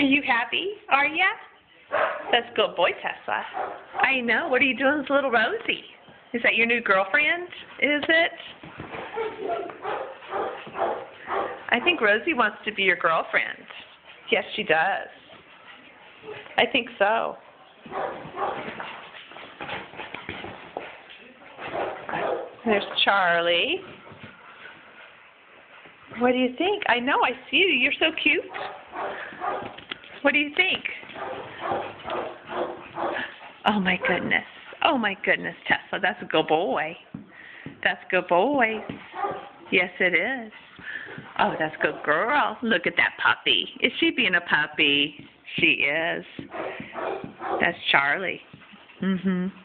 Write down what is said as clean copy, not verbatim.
Are you happy? Are ya? That's a good boy, Tesla. I know. What are you doing with little Rosie? Is that your new girlfriend? Is it? I think Rosie wants to be your girlfriend. Yes, she does. I think so. There's Charlie. What do you think? I know, I see you. You're so cute. What do you think? Oh, my goodness. Oh, my goodness, Tesla. That's a good boy. That's a good boy. Yes, it is. Oh, that's a good girl. Look at that puppy. Is she being a puppy? She is. That's Charlie. Mm-hmm.